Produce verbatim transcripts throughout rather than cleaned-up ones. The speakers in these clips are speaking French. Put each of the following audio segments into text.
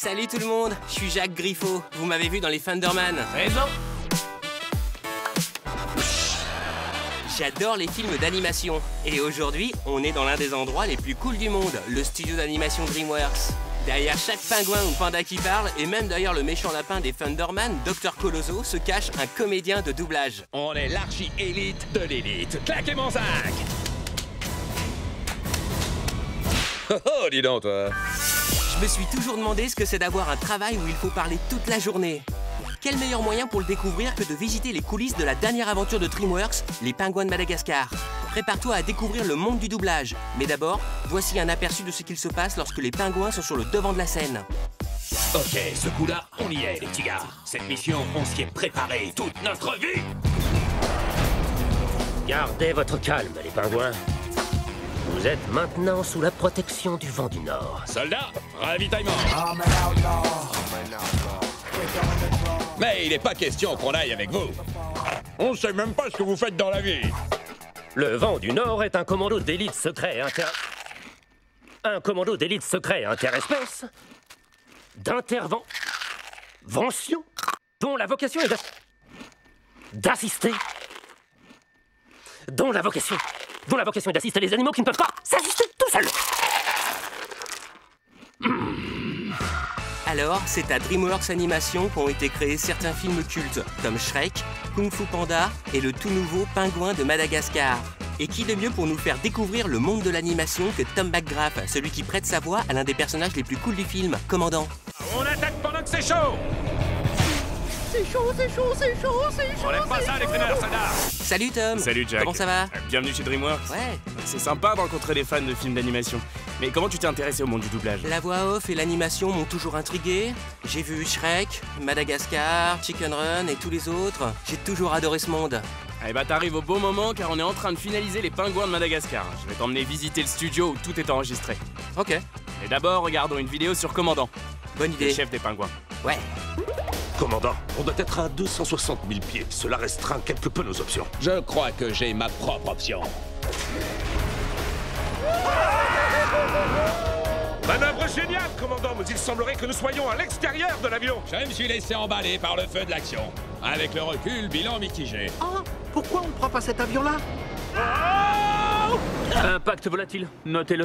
Salut tout le monde, je suis Jacques Griffo. Vous m'avez vu dans les Thunderman. Raison. J'adore les films d'animation. Et aujourd'hui, on est dans l'un des endroits les plus cool du monde, le studio d'animation DreamWorks. Derrière chaque pingouin ou panda qui parle, et même derrière le méchant lapin des Thunderman, docteur Colosso, se cache un comédien de doublage. On est l'archi-élite de l'élite. Claquez mon sac. Oh, oh, dis donc, toi. Je me suis toujours demandé ce que c'est d'avoir un travail où il faut parler toute la journée. Quel meilleur moyen pour le découvrir que de visiter les coulisses de la dernière aventure de DreamWorks, les Pingouins de Madagascar. Prépare-toi à découvrir le monde du doublage. Mais d'abord, voici un aperçu de ce qu'il se passe lorsque les pingouins sont sur le devant de la scène. Ok, ce coup-là, on y est, les petits gars. Cette mission, on s'y est préparé toute notre vie. Gardez votre calme, les pingouins. Vous êtes maintenant sous la protection du vent du Nord. Soldats, ravitaillement. Mais il n'est pas question qu'on aille avec vous. On sait même pas ce que vous faites dans la vie. Le vent du Nord est un commando d'élite secret inter... Un commando d'élite secret interespèce d'intervention dont la vocation est de... d'assister dont la vocation dont la vocation est d'assister les animaux qui ne peuvent pas s'assister tout seuls. Alors, c'est à DreamWorks Animation qu'ont été créés certains films cultes, comme Shrek, Kung Fu Panda et le tout nouveau Pingouin de Madagascar. Et qui de mieux pour nous faire découvrir le monde de l'animation que Tom McGrath, celui qui prête sa voix à l'un des personnages les plus cools du film, Commandant. On attaque pendant que c'est chaud. C'est chaud, c'est chaud, c'est chaud, c'est chaud. On aime pas ça, les frimeurs, soldats. Salut Tom. Salut Jack. Comment ça va? Bienvenue chez DreamWorks. Ouais. C'est sympa de rencontrer des fans de films d'animation. Mais comment tu t'es intéressé au monde du doublage? La voix off et l'animation m'ont toujours intrigué. J'ai vu Shrek, Madagascar, Chicken Run et tous les autres. J'ai toujours adoré ce monde. Eh bah t'arrives au bon moment car on est en train de finaliser les Pingouins de Madagascar. Je vais t'emmener visiter le studio où tout est enregistré. Ok. Et d'abord, regardons une vidéo sur Commandant. Bonne Le idée. chef des pingouins. Ouais. Commandant, on doit être à deux cent soixante mille pieds. Cela restreint quelque peu nos options. Je crois que j'ai ma propre option. Manœuvre géniale, commandant, mais il semblerait que nous soyons à l'extérieur de l'avion. Je me suis laissé emballer par le feu de l'action. Avec le recul, bilan mitigé. Ah, pourquoi on ne prend pas cet avion-là? Impact volatile, notez-le.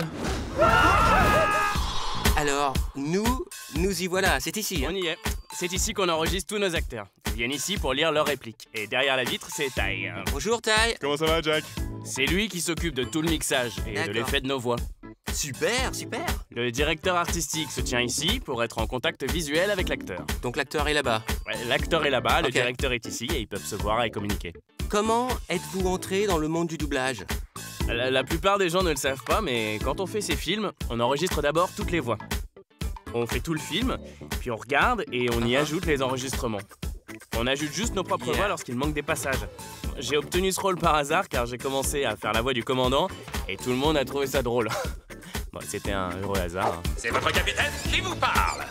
Alors, nous, nous y voilà, c'est ici. Hein. On y est. C'est ici qu'on enregistre tous nos acteurs. Ils viennent ici pour lire leurs répliques. Et derrière la vitre, c'est Ty. Bonjour Ty. Comment ça va, Jack? C'est lui qui s'occupe de tout le mixage et de D'accord. l'effet de nos voix. Super, super. Le directeur artistique se tient ici pour être en contact visuel avec l'acteur. Donc l'acteur est là-bas. Ouais, l'acteur est là-bas, le Ok. directeur est ici et ils peuvent se voir et communiquer. Comment êtes-vous entré dans le monde du doublage? La, la plupart des gens ne le savent pas, mais quand on fait ces films, on enregistre d'abord toutes les voix. On fait tout le film, puis on regarde et on y ajoute les enregistrements. On ajoute juste nos propres Yeah. voix lorsqu'il manque des passages. J'ai obtenu ce rôle par hasard car j'ai commencé à faire la voix du commandant et tout le monde a trouvé ça drôle. Bon, c'était un heureux hasard. hein. C'est votre capitaine qui vous parle.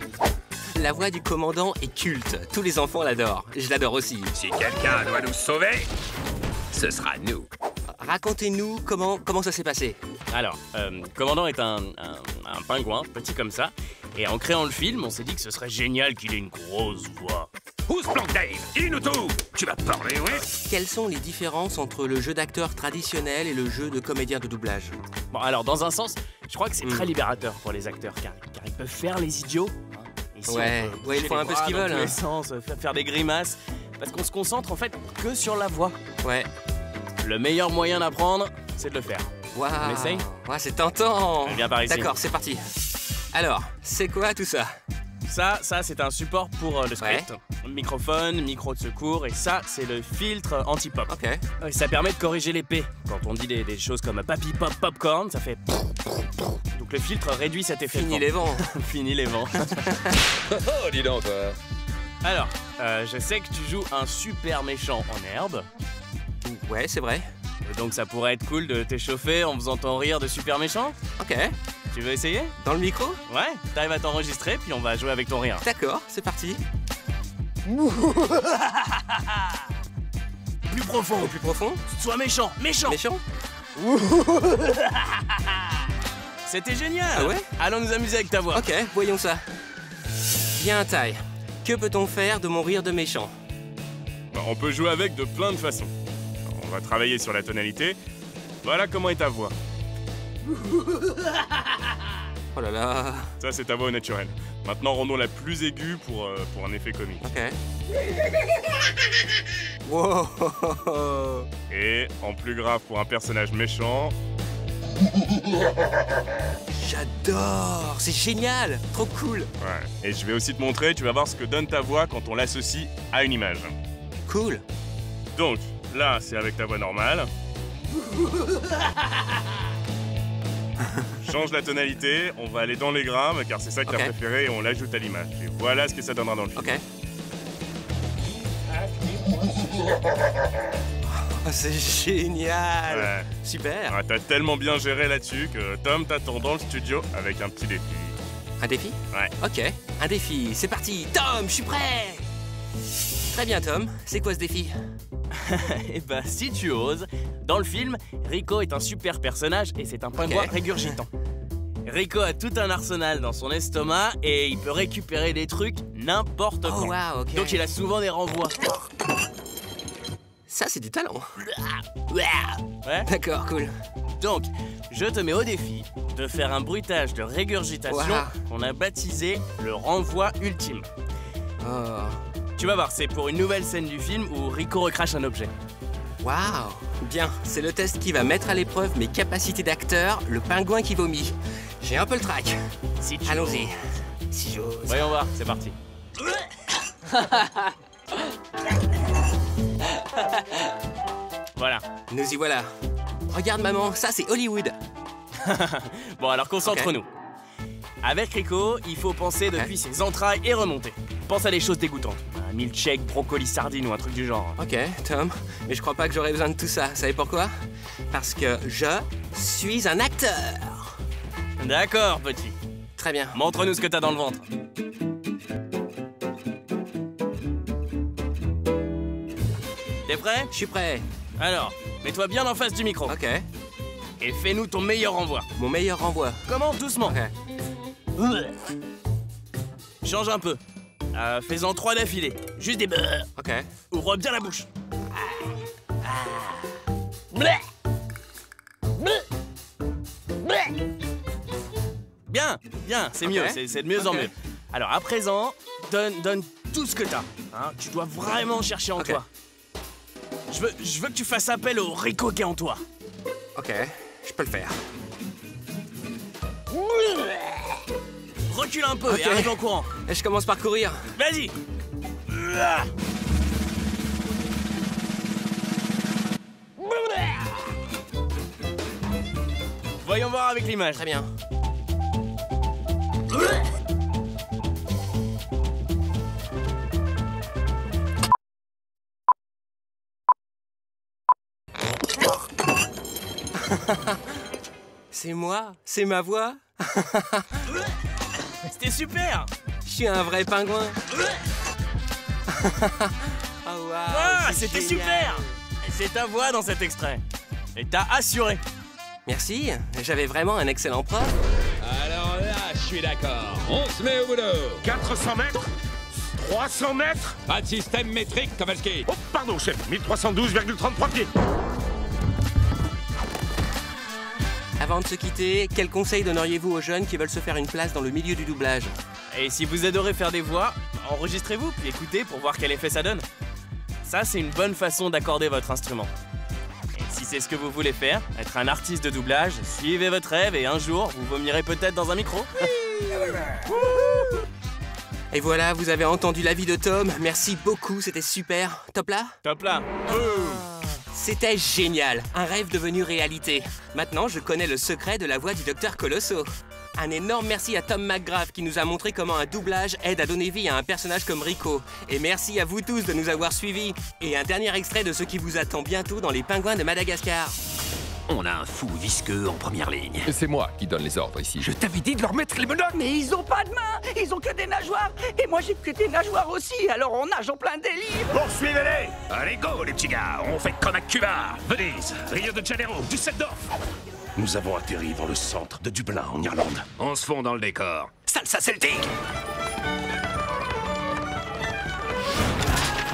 La voix du commandant est culte. Tous les enfants l'adorent. Je l'adore aussi. Si quelqu'un doit nous sauver, ce sera nous. Racontez-nous comment, comment ça s'est passé. Alors, euh, commandant est un, un, un pingouin, petit comme ça, et en créant le film, on s'est dit que ce serait génial qu'il ait une grosse voix. Où se planque Dave? Dis-nous tout. Tu vas parler, oui? Quelles sont les différences entre le jeu d'acteur traditionnel et le jeu de comédien de doublage? Bon, alors, dans un sens, je crois que c'est Mm. très libérateur pour les acteurs, car, car ils peuvent faire les idiots. hein. Ici, Ouais, on peut ouais, ils bouger font les un peu bras ce qu'ils dans veulent, tous hein. les sens, faire, faire des grimaces, parce qu'on se concentre en fait que sur la voix. Ouais. Le meilleur moyen d'apprendre, c'est de le faire. Waouh. On essaye? Ouais, c'est tentant. Viens par ici. D'accord, c'est parti. Alors, c'est quoi tout ça? Ça, ça c'est un support pour euh, le script. Microphone, micro de secours, et ça, c'est le filtre anti-pop. Ok. Ouais, ça permet de corriger l'épée. Quand on dit des, des choses comme papy pop popcorn, ça fait. Donc le filtre réduit cet effet. Fini de les vent. vents. Fini les vents. Oh, dis donc, toi. Alors, euh, je sais que tu joues un super méchant en herbe. Ouais, c'est vrai. Donc ça pourrait être cool de t'échauffer en faisant ton rire de super méchant. Ok. Tu veux essayer? Dans le micro? Ouais, t'arrives à t'enregistrer, puis on va jouer avec ton rire. D'accord, c'est parti. Plus profond, Au plus profond? sois méchant, méchant. Méchant? C'était génial. Ah ouais? Allons nous amuser avec ta voix. Ok, voyons ça. Bien, Ty. Que peut-on faire de mon rire de méchant? Bah, on peut jouer avec de plein de façons. On va travailler sur la tonalité. Voilà comment est ta voix. Oh là là. Ça, c'est ta voix au naturel. Maintenant, rendons la plus aiguë pour, euh, pour un effet comique. Ok. Wow. Et en plus grave pour un personnage méchant. J'adore. C'est génial. Trop cool. Ouais. Et je vais aussi te montrer, tu vas voir ce que donne ta voix quand on l'associe à une image. Cool. Donc, là, c'est avec ta voix normale. Change la tonalité, on va aller dans les grammes, car c'est ça que Ok. t'as préféré, et on l'ajoute à l'image. Et voilà ce que ça donnera dans le film. Ok. Oh, c'est génial. Ouais. Super. Ouais, t'as tellement bien géré là-dessus que Tom t'attend dans le studio avec un petit défi. Un défi? Ouais. Ok, un défi, c'est parti. Tom, je suis prêt. Très bien, Tom. C'est quoi ce défi? Eh bah, si tu oses, dans le film, Rico est un super personnage et c'est un pingouin Ok. régurgitant. Rico a tout un arsenal dans son estomac et il peut récupérer des trucs n'importe Oh, quand. wow, ok. Donc il a souvent des renvois. Ça, c'est du talent. Ouais. D'accord, cool. Donc, je te mets au défi de faire un bruitage de régurgitation Wow. qu'on a baptisé le renvoi ultime. Oh. Tu vas voir, c'est pour une nouvelle scène du film où Rico recrache un objet. Waouh. Bien, c'est le test qui va mettre à l'épreuve mes capacités d'acteur, le pingouin qui vomit. J'ai un peu le trac. Si tu Allons-y. oses. Si j'ose. Voyons voir, c'est parti. Voilà. Nous y voilà. Regarde, maman, ça, c'est Hollywood. Bon, alors concentre-nous. Avec Rico, il faut penser depuis ses entrailles et remonter. Pense à des choses dégoûtantes. Un milkshake, brocoli, sardine ou un truc du genre. Ok, Tom, mais je crois pas que j'aurais besoin de tout ça. Vous savez pourquoi? Parce que je suis un acteur. D'accord, petit. Très bien. Montre-nous ce que t'as dans le ventre. T'es prêt? Je suis prêt. Alors, mets-toi bien en face du micro. Ok. Et fais-nous ton meilleur renvoi. Mon meilleur renvoi. Commence doucement. Ok. Change un peu. Euh, Fais-en trois d'affilée. Juste des beurres. Ok. Ouvre bien la bouche. Bleh. Bleh. Bleh. Bien, bien, c'est Ok. mieux, c'est c'est de mieux en Ok. mieux. Alors à présent, donne, donne tout ce que t'as. Hein, tu dois vraiment chercher en Ok. toi. Je veux, je veux que tu fasses appel au Rico qui est en toi. Ok, je peux le faire. Recule un peu Ok. et arrive en courant. Et je commence par courir. Vas-y. Voyons voir avec l'image. Très bien. C'est moi, c'est ma voix. C'était super. Je suis un vrai pingouin. Oh wow, Ah, c'est c'était génial. super. C'est ta voix dans cet extrait. Et t'as assuré. Merci, j'avais vraiment un excellent prof. Alors là, je suis d'accord. On se met au boulot. quatre cents mètres trois cents mètres. Pas de système métrique, Kowalski. Oh, pardon, chef. mille trois cent douze virgule trente-trois pieds. Avant de se quitter, quel conseil donneriez-vous aux jeunes qui veulent se faire une place dans le milieu du doublage? Et si vous adorez faire des voix, enregistrez-vous puis écoutez pour voir quel effet ça donne. Ça, c'est une bonne façon d'accorder votre instrument. Et si c'est ce que vous voulez faire, être un artiste de doublage, suivez votre rêve et un jour, vous vomirez peut-être dans un micro. Et voilà, vous avez entendu l'avis de Tom. Merci beaucoup, c'était super. Top là? Top là. C'était génial, un rêve devenu réalité. Maintenant, je connais le secret de la voix du docteur Colosso. Un énorme merci à Tom McGrath qui nous a montré comment un doublage aide à donner vie à un personnage comme Rico. Et merci à vous tous de nous avoir suivis. Et un dernier extrait de ce qui vous attend bientôt dans les Pingouins de Madagascar. On a un fou visqueux en première ligne. C'est moi qui donne les ordres ici. Je t'avais dit de leur mettre les menottes. Mais ils ont pas de mains, ils ont que des nageoires. Et moi j'ai que des nageoires aussi, alors on nage en plein délire. Poursuivez-les. Allez, go, les petits gars. On fait comme à Cuba, Venise, Rio de Janeiro, Düsseldorf. Nous avons atterri dans le centre de Dublin, en Irlande. On se fond dans le décor. Salsa celtique.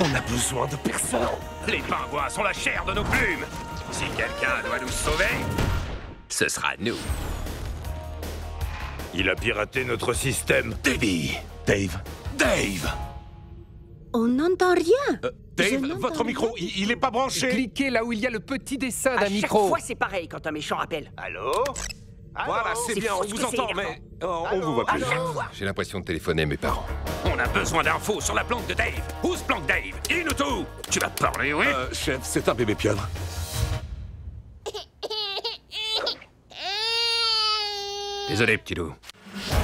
On a besoin de personne. Les pingouins sont la chair de nos plumes. Si quelqu'un doit nous sauver, Ce sera nous. il a piraté notre système. Davy. Dave. Dave. On n'entend rien. Euh, Je Dave, n'entends votre micro, rien. il, il est pas branché. Cliquez là où il y a le petit dessin À d'un chaque micro. fois, c'est pareil quand un méchant appelle. Allô? Voilà, c'est bien, on fou ce vous que c'est entend, énervant. mais oh, on vous voit plus. J'ai l'impression de téléphoner à mes parents. On a besoin d'infos sur la planque de Dave. Où se planque Dave? Dis-nous tout. Tu vas parler, oui? Euh, chef, c'est un bébé pieuvre. Désolé, petit loup.